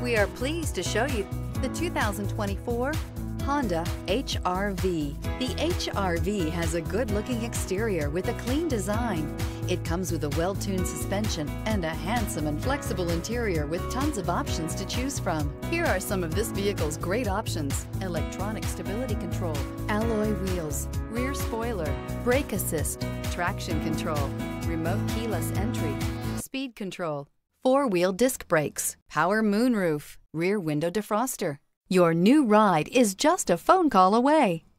We are pleased to show you the 2024 Honda HR-V. The HR-V has a good-looking exterior with a clean design. It comes with a well-tuned suspension and a handsome and flexible interior with tons of options to choose from. Here are some of this vehicle's great options: electronic stability control, alloy wheels, rear spoiler, brake assist, traction control, remote keyless entry, speed control, four-wheel disc brakes, power moonroof, rear window defroster. Your new ride is just a phone call away.